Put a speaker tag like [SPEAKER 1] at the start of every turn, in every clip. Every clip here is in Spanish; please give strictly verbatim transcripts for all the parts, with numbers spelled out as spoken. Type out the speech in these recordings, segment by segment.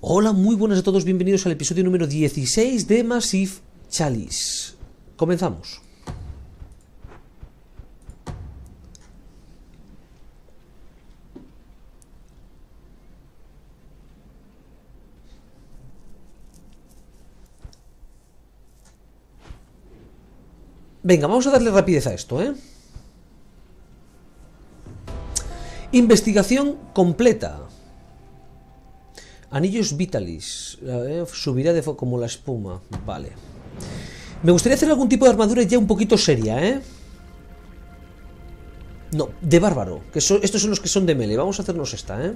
[SPEAKER 1] Hola, muy buenas a todos, bienvenidos al episodio número dieciséis de Massive Chalice. Comenzamos. Venga, vamos a darle rapidez a esto, ¿eh? Investigación completa. Anillos Vitalis. Eh, subirá de como la espuma. Vale. Me gustaría hacer algún tipo de armadura ya un poquito seria, ¿eh? No, de bárbaro. Que son, estos son los que son de melee. Vamos a hacernos esta, ¿eh?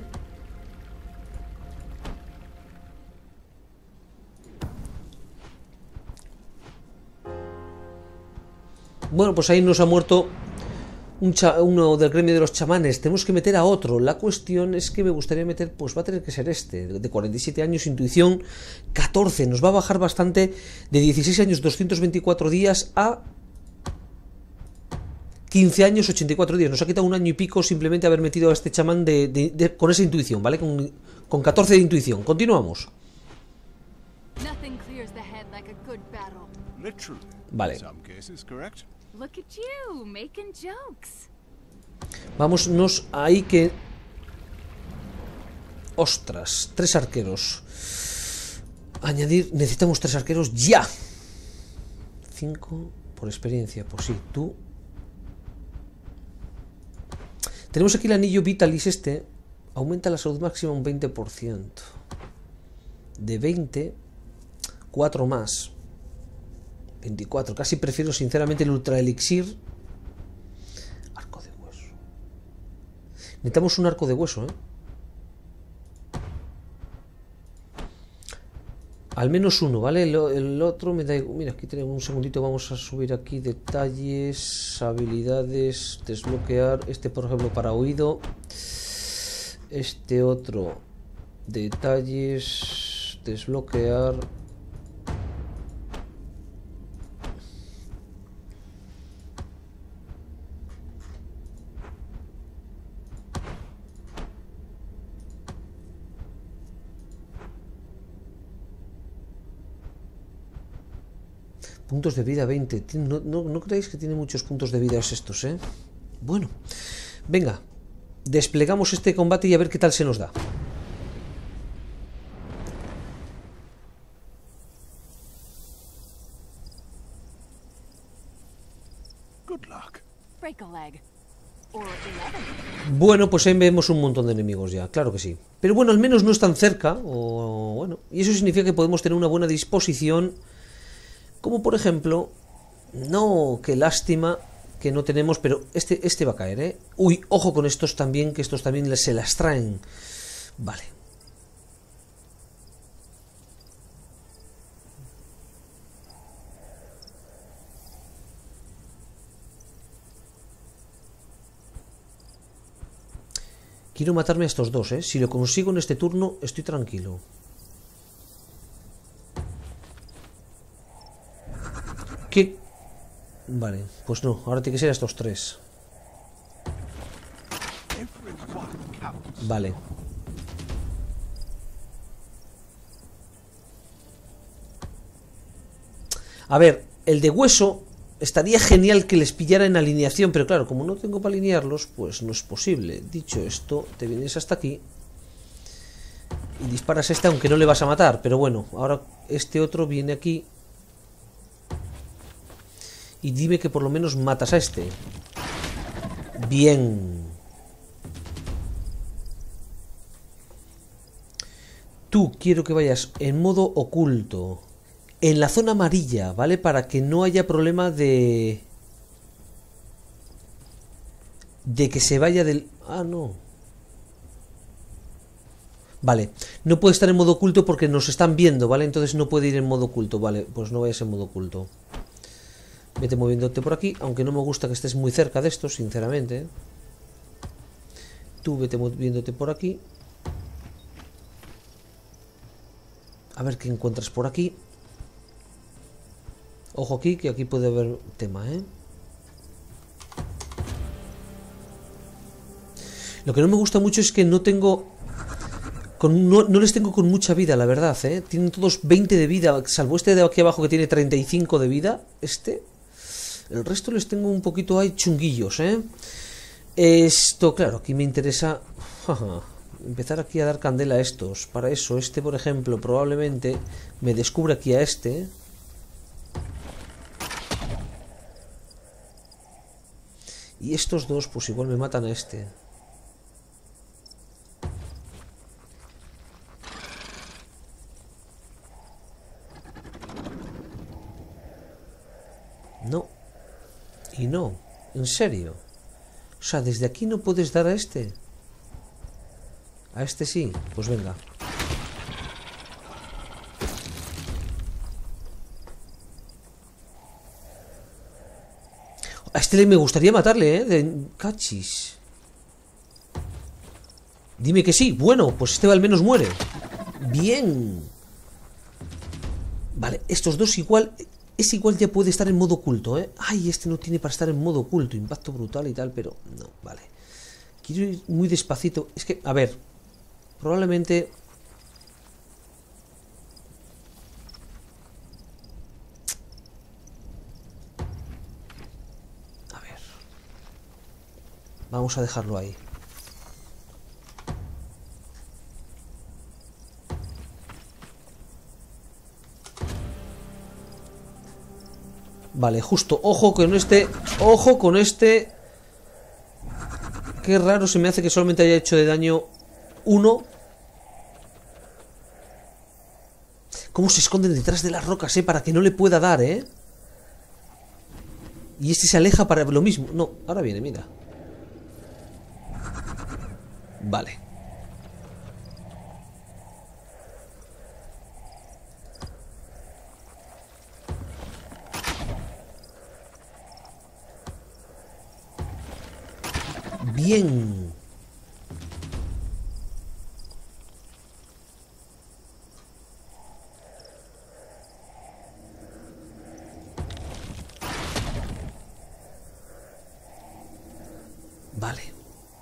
[SPEAKER 1] Bueno, pues ahí nos ha muerto un uno del gremio de los chamanes. Tenemos que meter a otro. La cuestión es que me gustaría meter, pues va a tener que ser este, de cuarenta y siete años, intuición catorce. Nos va a bajar bastante, de dieciséis años, doscientos veinticuatro días a quince años, ochenta y cuatro días. Nos ha quitado un año y pico simplemente haber metido a este chamán de, de, de, con esa intuición, ¿vale? Con, con catorce de intuición. Continuamos. Vale. Vámonos ahí que... Ostras, tres arqueros. Añadir, necesitamos tres arqueros ya. Cinco por experiencia, pues sí, tú. Tenemos aquí el anillo Vitalis este. Aumenta la salud máxima un veinte por ciento. De veinte, cuatro más. veinticuatro, casi prefiero sinceramente el ultra elixir. Arco de hueso. Necesitamos un arco de hueso, ¿eh? Al menos uno, ¿vale? El, el otro me da igual. Mira, aquí tenemos un segundito, vamos a subir aquí detalles, habilidades, desbloquear. Este, por ejemplo, para oído. Este otro, detalles, desbloquear. Puntos de vida veinte. No, no, no creéis que tiene muchos puntos de vida estos, ¿eh? Bueno, venga. Desplegamos este combate y a ver qué tal se nos da. Bueno, pues ahí vemos un montón de enemigos ya, claro que sí. Pero bueno, al menos no están cerca, o bueno, y eso significa que podemos tener una buena disposición. Como por ejemplo, no, qué lástima que no tenemos, pero este, este va a caer, ¿eh? Uy, ojo con estos también, que estos también se las traen. Vale. Quiero matarme a estos dos, ¿eh? Si lo consigo en este turno, estoy tranquilo. ¿Qué? Vale, pues no, ahora tiene que ser a estos tres. Vale. A ver, el de hueso estaría genial que les pillara en alineación, pero claro, como no tengo para alinearlos, pues no es posible. Dicho esto, te vienes hasta aquí y disparas a este, aunque no le vas a matar. Pero bueno, ahora este otro viene aquí. Y dime que por lo menos matas a este. Bien. Tú quiero que vayas en modo oculto. En la zona amarilla, ¿vale? Para que no haya problema de... De que se vaya del... Ah, no. Vale. No puede estar en modo oculto porque nos están viendo, ¿vale? Entonces no puede ir en modo oculto. Vale, pues no vayas en modo oculto. Vete moviéndote por aquí, aunque no me gusta que estés muy cerca de estos, sinceramente. Tú vete moviéndote por aquí. A ver qué encuentras por aquí. Ojo aquí, que aquí puede haber tema, ¿eh? Lo que no me gusta mucho es que no tengo Con, no, no les tengo con mucha vida, la verdad, ¿eh? Tienen todos veinte de vida, salvo este de aquí abajo que tiene treinta y cinco de vida. Este... El resto les tengo un poquito ahí chunguillos, ¿eh? Esto, claro, aquí me interesa... Jaja, empezar aquí a dar candela a estos. Para eso, este, por ejemplo, probablemente me descubra aquí a este. Y estos dos, pues igual me matan a este. No. Y no. En serio. O sea, desde aquí no puedes dar a este. A este sí. Pues venga. A este me gustaría matarle, ¿eh? De... Cachis. Dime que sí. Bueno, pues este al menos muere. Bien. Vale, estos dos igual... Es igual ya puede estar en modo oculto, ¿eh? Ay, este no tiene para estar en modo oculto. Impacto brutal y tal, pero... No, vale. Quiero ir muy despacito. Es que, a ver... Probablemente... A ver... Vamos a dejarlo ahí. Vale, justo. Ojo con este... Ojo con este... Qué raro se me hace que solamente haya hecho de daño uno. Cómo se esconden detrás de las rocas, eh, para que no le pueda dar, eh. Y este se aleja para lo mismo. No, ahora viene, mira. Vale. Bien. Vale.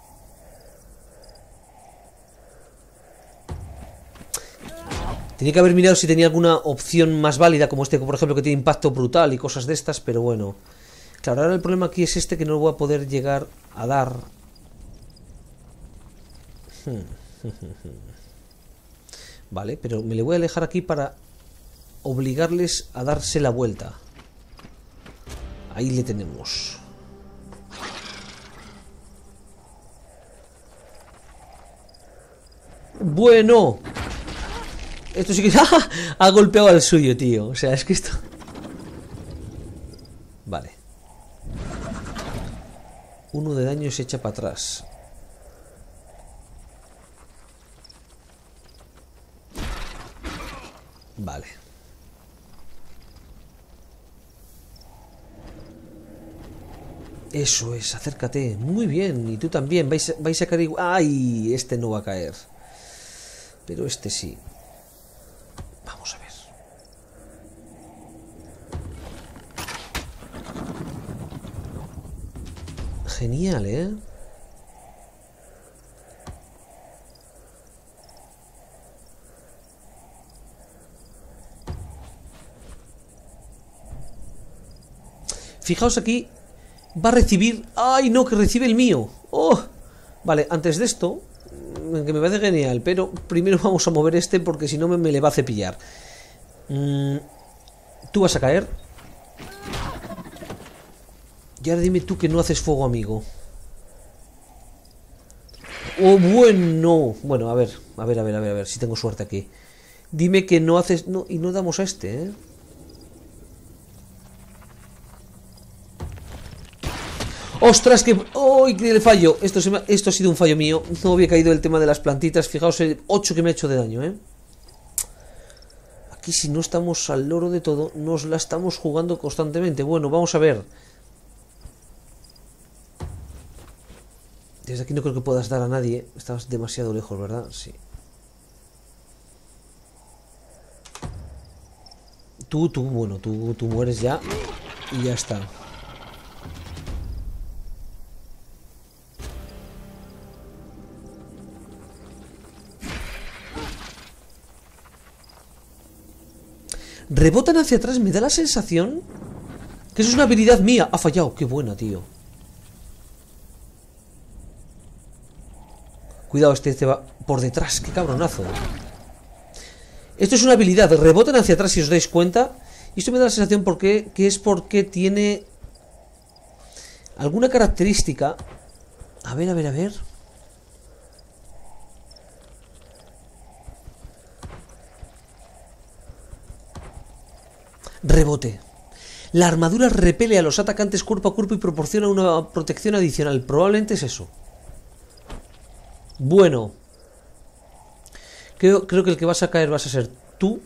[SPEAKER 1] Tenía que haber mirado si tenía alguna opción más válida, como este, por ejemplo, que tiene impacto brutal y cosas de estas, pero bueno. Claro, ahora el problema aquí es este, que no lo voy a poder llegar a dar. Vale, pero me le voy a alejar aquí para obligarles a darse la vuelta. Ahí le tenemos. Bueno. Esto sí que ha golpeado al suyo, tío. O sea, es que esto... Vale. Uno de daño se echa para atrás. Vale. Eso es, acércate. Muy bien, y tú también. Vais, vais a caer igual. ¡Ay! Este no va a caer. Pero este sí. Vamos a ver. Genial, ¿eh? Fijaos aquí. Va a recibir... ¡Ay, no! Que recibe el mío. ¡Oh! Vale, antes de esto, que me parece genial, pero primero vamos a mover este porque si no me, me le va a cepillar. Mm, tú vas a caer. Y ahora dime tú que no haces fuego, amigo. ¡Oh, bueno! Bueno, a ver, a ver, a ver, a ver, a ver, si tengo suerte aquí. Dime que no haces... No, y no damos a este, ¿eh? ¡Ostras! Que... ¡Oh! ¡Qué fallo! Esto, se me... Esto ha sido un fallo mío. No había caído el tema de las plantitas. Fijaos el ocho que me ha hecho de daño, ¿eh? Aquí si no estamos al loro de todo, nos la estamos jugando constantemente. Bueno, vamos a ver. Desde aquí no creo que puedas dar a nadie. Estás demasiado lejos, ¿verdad? Sí. Tú, tú, bueno, tú, tú mueres ya. Y ya está. Rebotan hacia atrás, me da la sensación que eso es una habilidad mía. Ha fallado, qué buena, tío. Cuidado, este te va por detrás, qué cabronazo. Esto es una habilidad, rebotan hacia atrás si os dais cuenta. Y esto me da la sensación porque, que es porque tiene alguna característica. A ver, a ver, a ver. Rebote. La armadura repele a los atacantes cuerpo a cuerpo y proporciona una protección adicional. Probablemente es eso. Bueno. Creo, creo que el que vas a caer vas a ser tú.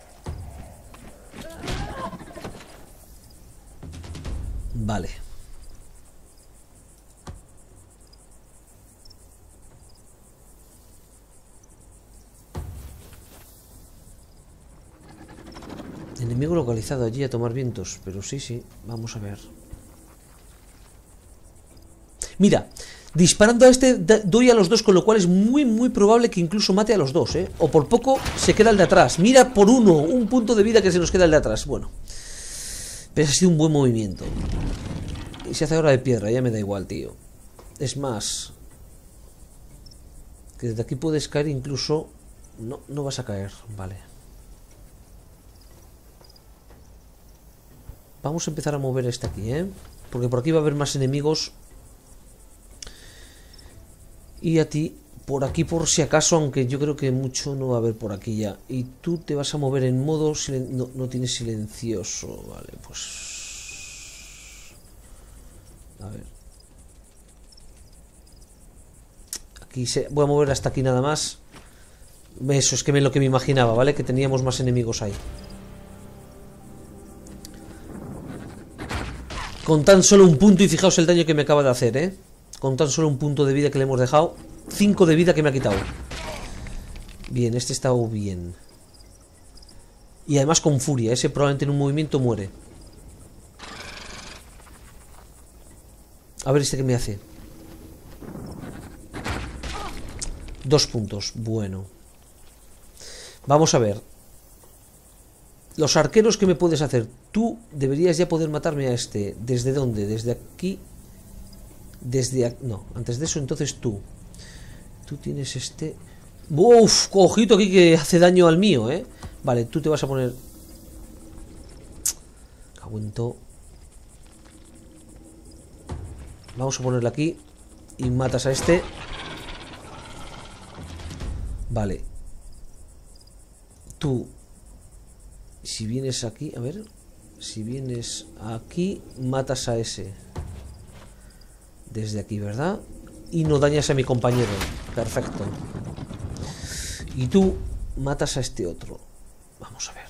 [SPEAKER 1] Vale. Enemigo localizado allí a tomar vientos. Pero sí, sí, vamos a ver. Mira, disparando a este doy a los dos, con lo cual es muy, muy probable que incluso mate a los dos, ¿eh? O por poco se queda el de atrás. Mira por uno, un punto de vida que se nos queda el de atrás. Bueno, pero ha sido un buen movimiento. Y se hace ahora de piedra, ya me da igual, tío. Es más, que desde aquí puedes caer incluso... No, no vas a caer, vale. Vamos a empezar a mover este aquí, ¿eh? Porque por aquí va a haber más enemigos. Y a ti, por aquí por si acaso, aunque yo creo que mucho no va a haber por aquí ya. Y tú te vas a mover en modo... Silen... No, no tienes silencioso, vale, pues... A ver. Aquí se... Voy a mover hasta aquí nada más. Eso es que me lo que me imaginaba, ¿vale? Que teníamos más enemigos ahí. Con tan solo un punto, y fijaos el daño que me acaba de hacer, ¿eh? Con tan solo un punto de vida que le hemos dejado. Cinco de vida que me ha quitado. Bien, este está bien. Y además con furia. Ese probablemente en un movimiento muere. A ver este que me hace. Dos puntos, bueno. Vamos a ver. Los arqueros que me puedes hacer. Tú deberías ya poder matarme a este. ¿Desde dónde? Desde aquí. Desde aquí. No, antes de eso entonces tú. Tú tienes este. Uf, ojito aquí que hace daño al mío, eh. Vale, tú te vas a poner. Aguento. Vamos a ponerle aquí. Y matas a este. Vale. Tú. Si vienes aquí, a ver. Si vienes aquí, matas a ese. Desde aquí, ¿verdad? Y no dañas a mi compañero. Perfecto. Y tú matas a este otro. Vamos a ver.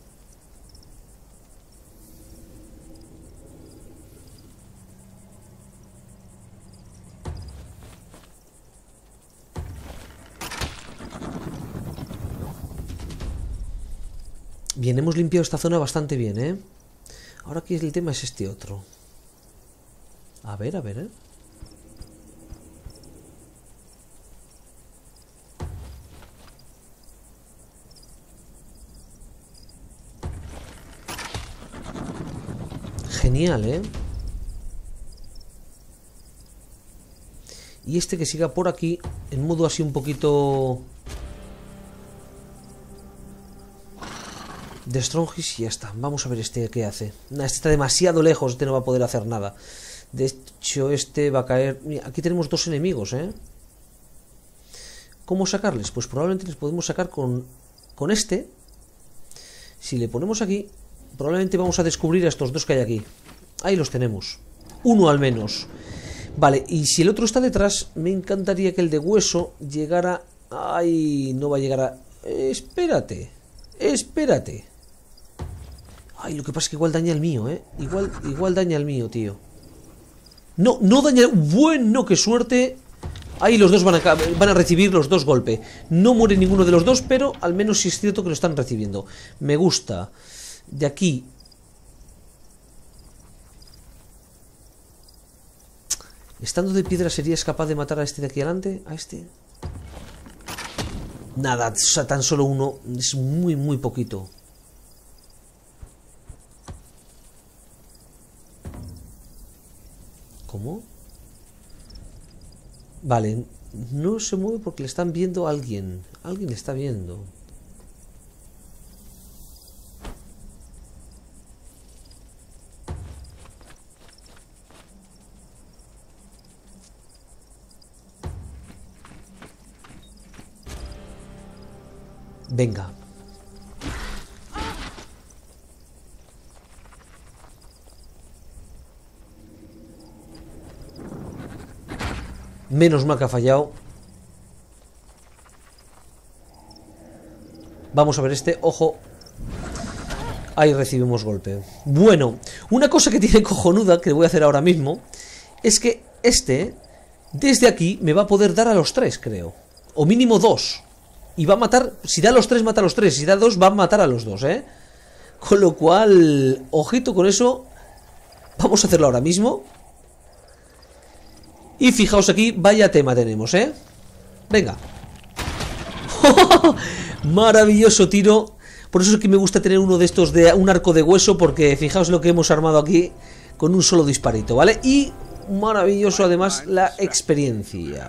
[SPEAKER 1] Bien, hemos limpiado esta zona bastante bien, ¿eh? Ahora aquí el tema es este otro. A ver, a ver, ¿eh? Genial, ¿eh? Y este que siga por aquí, en modo así un poquito... de Strongis y ya está. Vamos a ver este qué hace. Nah, este está demasiado lejos, este no va a poder hacer nada. De hecho, este va a caer... Mira, aquí tenemos dos enemigos, ¿eh? ¿Cómo sacarles? Pues probablemente les podemos sacar con, con este. Si le ponemos aquí, probablemente vamos a descubrir a estos dos que hay aquí. Ahí los tenemos. Uno al menos. Vale, y si el otro está detrás, me encantaría que el de hueso llegara... Ay, no va a llegar a... Eh, espérate. Espérate. Ay, lo que pasa es que igual daña el mío, ¿eh? Igual, igual daña el mío, tío. No, no daña... Bueno, qué suerte. Ahí los dos van a, van a recibir los dos golpes. No muere ninguno de los dos, pero al menos sí es cierto que lo están recibiendo. Me gusta. De aquí... Estando de piedra, ¿serías capaz de matar a este de aquí adelante? ¿A este? Nada, o sea, tan solo uno. Es muy, muy poquito. ¿Cómo? Vale, no se mueve porque le están viendo a alguien. Alguien le está viendo. Venga. Menos mal que ha fallado. Vamos a ver este. Ojo. Ahí recibimos golpe. Bueno, una cosa que tiene cojonuda, que voy a hacer ahora mismo, es que este, desde aquí, me va a poder dar a los tres, creo. O mínimo dos. Y va a matar, si da a los tres, mata a los tres. Si da a dos, va a matar a los dos, ¿eh? Con lo cual, ojito con eso. Vamos a hacerlo ahora mismo. Y fijaos aquí, vaya tema tenemos, ¿eh? Venga. Maravilloso tiro. Por eso es que me gusta tener uno de estos de un arco de hueso, porque fijaos lo que hemos armado aquí con un solo disparito, ¿vale? Y maravilloso además la experiencia.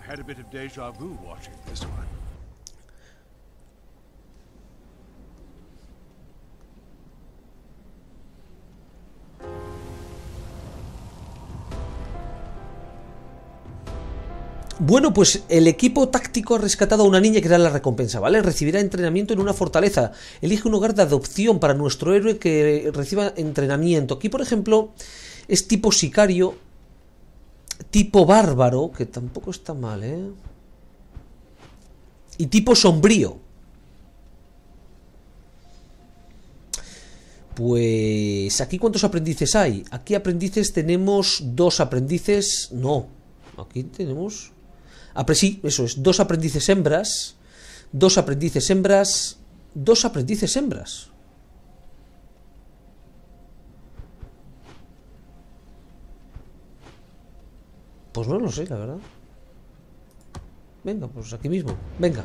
[SPEAKER 1] Bueno, pues el equipo táctico ha rescatado a una niña que era la recompensa, ¿vale? Recibirá entrenamiento en una fortaleza. Elige un hogar de adopción para nuestro héroe que reciba entrenamiento. Aquí, por ejemplo, es tipo sicario, tipo bárbaro, que tampoco está mal, ¿eh? Y tipo sombrío. Pues aquí ¿cuántos aprendices hay? Aquí aprendices tenemos dos aprendices. No, aquí tenemos... Ah, pues sí, eso es, dos aprendices hembras, dos aprendices hembras, dos aprendices hembras. Pues no lo sé, la verdad. Venga, pues aquí mismo, venga.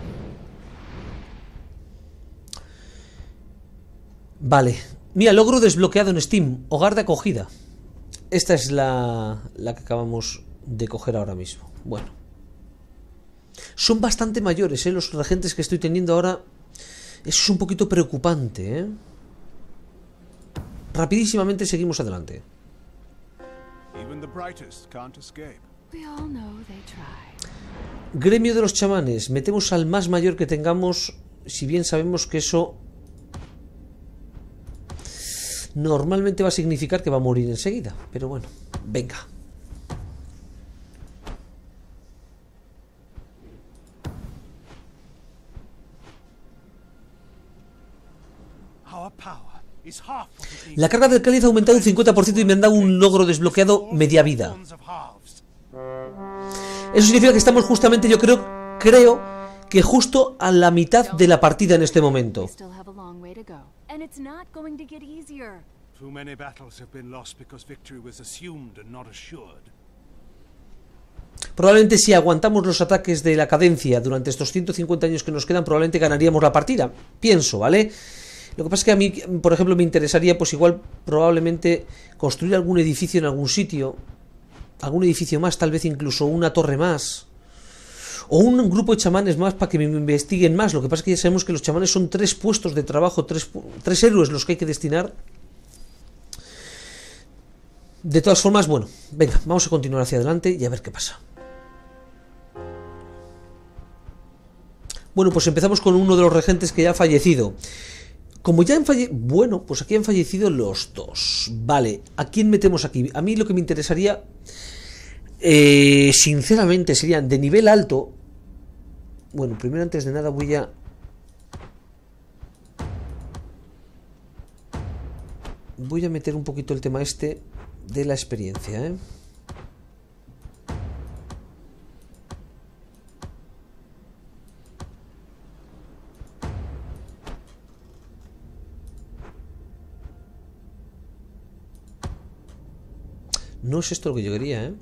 [SPEAKER 1] Vale, mira, logro desbloqueado en Steam, hogar de acogida. Esta es la, la que acabamos de coger ahora mismo. Bueno. Son bastante mayores, ¿eh? Los regentes que estoy teniendo ahora. Eso es un poquito preocupante, ¿eh? Rapidísimamente seguimos adelante. Gremio de los chamanes. Metemos al más mayor que tengamos, si bien sabemos que eso normalmente va a significar que va a morir enseguida. Pero bueno, venga. La carga del cáliz ha aumentado un cincuenta por ciento y me han dado un logro desbloqueado media vida. Eso significa que estamos justamente, yo creo, creo que justo a la mitad de la partida en este momento. Probablemente si aguantamos los ataques de la cadencia durante estos ciento cincuenta años que nos quedan, probablemente ganaríamos la partida. Pienso, ¿vale? Lo que pasa es que a mí, por ejemplo, me interesaría, pues igual, probablemente construir algún edificio en algún sitio, algún edificio más, tal vez incluso una torre más, o un grupo de chamanes más para que me investiguen más. Lo que pasa es que ya sabemos que los chamanes son tres puestos de trabajo, tres, tres héroes los que hay que destinar. De todas formas, bueno, venga, vamos a continuar hacia adelante y a ver qué pasa. Bueno, pues empezamos con uno de los regentes que ya ha fallecido. Como ya han fallecido... Bueno, pues aquí han fallecido los dos. Vale, ¿a quién metemos aquí? A mí lo que me interesaría, eh, sinceramente, serían de nivel alto. Bueno, primero, antes de nada, voy a... Voy a meter un poquito el tema este de la experiencia, ¿eh? No es esto lo que yo quería, ¿eh?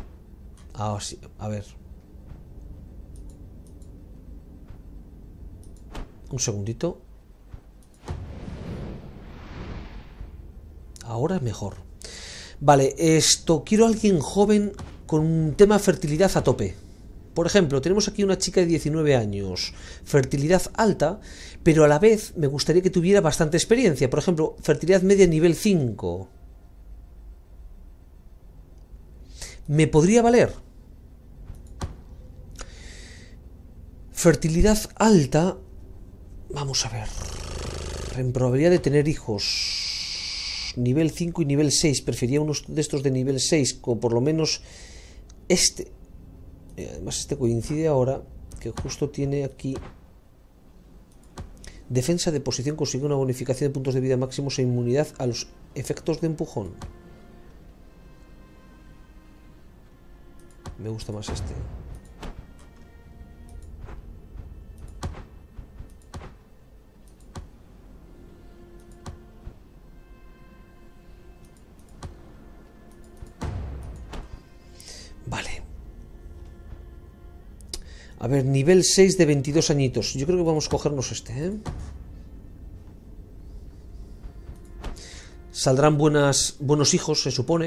[SPEAKER 1] Ah, sí, a ver. Un segundito. Ahora es mejor. Vale, esto, quiero a alguien joven con un tema fertilidad a tope. Por ejemplo, tenemos aquí una chica de diecinueve años, fertilidad alta, pero a la vez me gustaría que tuviera bastante experiencia. Por ejemplo, fertilidad media nivel cinco. ¿Me podría valer? Fertilidad alta. Vamos a ver. En probabilidad de tener hijos. Nivel cinco y nivel seis. Prefería unos de estos de nivel seis. O por lo menos este. Además este coincide ahora. Que justo tiene aquí. Defensa de posición. Consigue una bonificación de puntos de vida máximos e inmunidad a los efectos de empujón. Me gusta más este. Vale. A ver, nivel seis de veintidós añitos. Yo creo que vamos a cogernos este, ¿eh? Saldrán buenas, buenos hijos, se supone.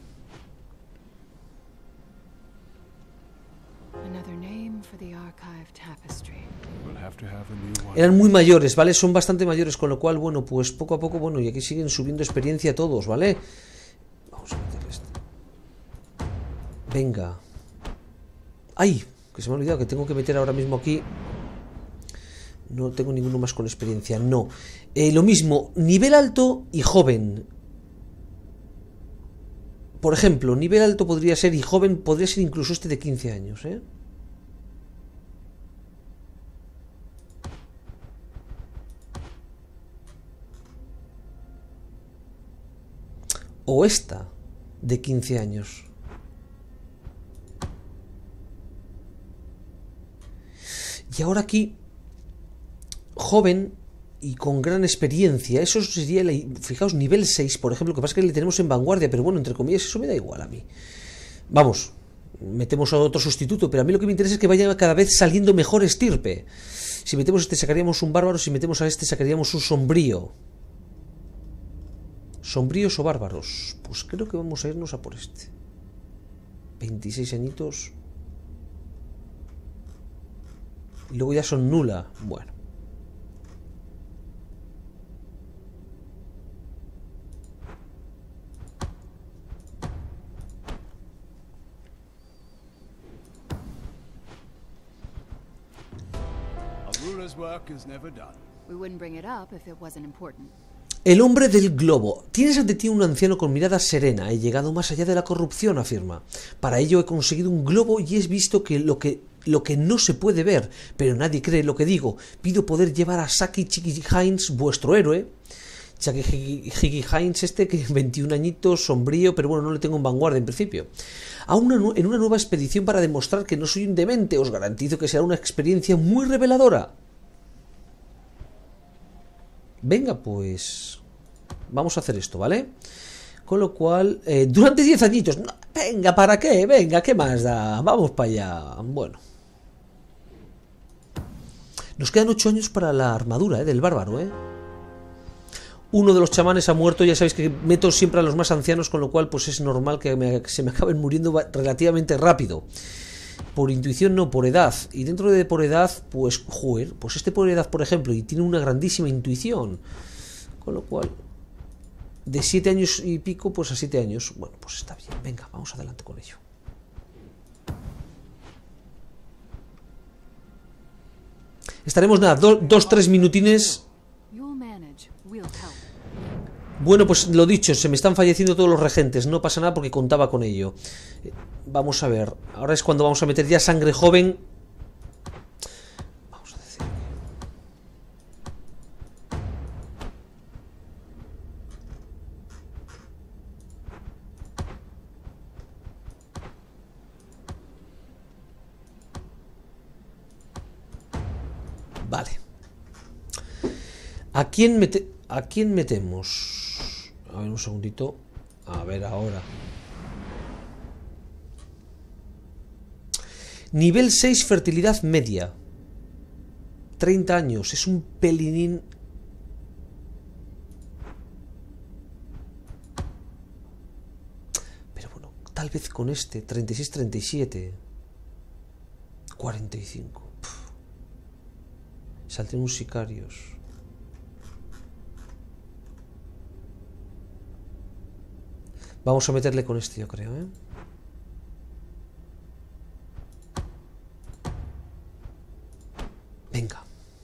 [SPEAKER 1] Eran muy mayores, ¿vale? Son bastante mayores, con lo cual, bueno, pues poco a poco, bueno, y aquí siguen subiendo experiencia todos, ¿vale? Vamos a meterle este. Venga. ¡Ay! Que se me ha olvidado que tengo que meter ahora mismo aquí. No tengo ninguno más con experiencia, no. Eh, lo mismo, nivel alto y joven. Por ejemplo, nivel alto podría ser y joven podría ser incluso este de quince años, ¿eh? O esta de quince años. Y ahora aquí, joven y con gran experiencia, eso sería, la, fijaos, nivel seis, por ejemplo, que pasa que le tenemos en vanguardia, pero bueno, entre comillas, eso me da igual a mí. Vamos, metemos a otro sustituto, pero a mí lo que me interesa es que vaya cada vez saliendo mejor estirpe. Si metemos a este sacaríamos un bárbaro, si metemos a este sacaríamos un sombrío. ¿Sombríos o bárbaros? Pues creo que vamos a irnos a por este. veintiséis añitos. Y luego ya son nula. Bueno. El hombre del globo. Tienes ante ti un anciano con mirada serena. He llegado más allá de la corrupción, afirma. Para ello he conseguido un globo y he visto que lo que, lo que no se puede ver, pero nadie cree lo que digo. Pido poder llevar a Saki Chiki Hines, vuestro héroe. Saki Chiki Hines este, que veintiún añitos, sombrío, pero bueno, no le tengo en vanguardia en principio. A una, en una nueva expedición para demostrar que no soy un demente. Os garantizo que será una experiencia muy reveladora. Venga, pues vamos a hacer esto, ¿vale? Con lo cual, eh, durante diez añitos. No, venga, ¿para qué? Venga, ¿qué más da? Vamos para allá. Bueno. Nos quedan ocho años para la armadura, ¿eh? Del bárbaro, ¿eh? Uno de los chamanes ha muerto, ya sabéis que meto siempre a los más ancianos, con lo cual pues es normal que me, se me acaben muriendo relativamente rápido. Por intuición no, por edad. Y dentro de por edad, pues, joder, pues este por edad, por ejemplo, y tiene una grandísima intuición. Con lo cual, de siete años y pico, pues a siete años. Bueno, pues está bien. Venga, vamos adelante con ello. Estaremos, nada, do, dos, tres minutines. Bueno, pues lo dicho, se me están falleciendo todos los regentes. No pasa nada porque contaba con ello. Vamos a ver. Ahora es cuando vamos a meter ya sangre joven. Vamos a decir. Vale. ¿A quién mete... ¿A quién metemos? A ver, un segundito. A ver ahora. Nivel seis, fertilidad media. treinta años, es un pelinín. Pero bueno, tal vez con este, treinta y seis, treinta y siete, cuarenta y cinco. Saldrán unos sicarios. Vamos a meterle con este, yo creo, ¿eh? Venga.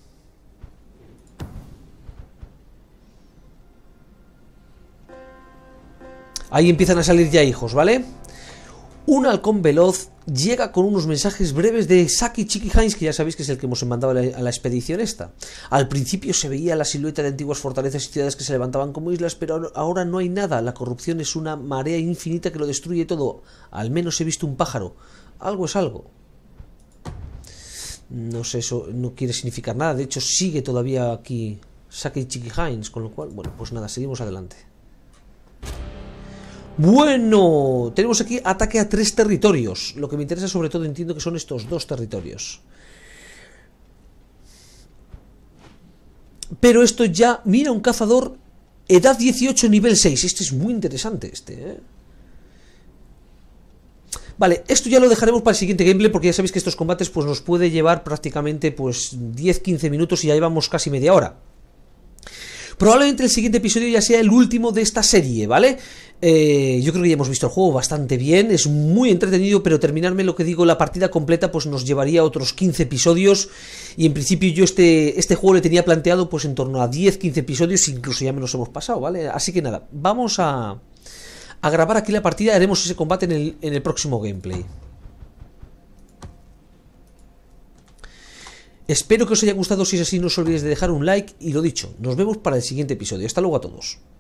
[SPEAKER 1] Ahí empiezan a salir ya hijos, ¿vale? Un halcón veloz llega con unos mensajes breves de Saki Chiqui Hines, que ya sabéis que es el que hemos mandado a la, a la expedición esta. Al principio se veía la silueta de antiguas fortalezas y ciudades que se levantaban como islas, pero ahora no hay nada. La corrupción es una marea infinita que lo destruye todo. Al menos he visto un pájaro. Algo es algo. No sé, eso no quiere significar nada. De hecho, sigue todavía aquí Saki Chiqui Hines, con lo cual, bueno, pues nada, seguimos adelante. Bueno, tenemos aquí ataque a tres territorios. Lo que me interesa sobre todo, entiendo que son estos dos territorios. Pero esto ya, mira, un cazador, edad dieciocho, nivel seis. Este es muy interesante, este, ¿eh? Vale, esto ya lo dejaremos para el siguiente gameplay, porque ya sabéis que estos combates pues nos puede llevar prácticamente pues diez a quince minutos y ya llevamos casi media hora. Probablemente el siguiente episodio ya sea el último de esta serie, ¿vale? Eh, yo creo que ya hemos visto el juego bastante bien, es muy entretenido, pero terminarme lo que digo, la partida completa, pues nos llevaría a otros quince episodios. Y en principio yo este, este juego le tenía planteado pues en torno a diez a quince episodios, incluso ya me los hemos pasado, ¿vale? Así que nada, vamos a, a grabar aquí la partida, haremos ese combate en el, en el próximo gameplay. Espero que os haya gustado. Si es así, no os olvidéis de dejar un like y lo dicho, nos vemos para el siguiente episodio. Hasta luego a todos.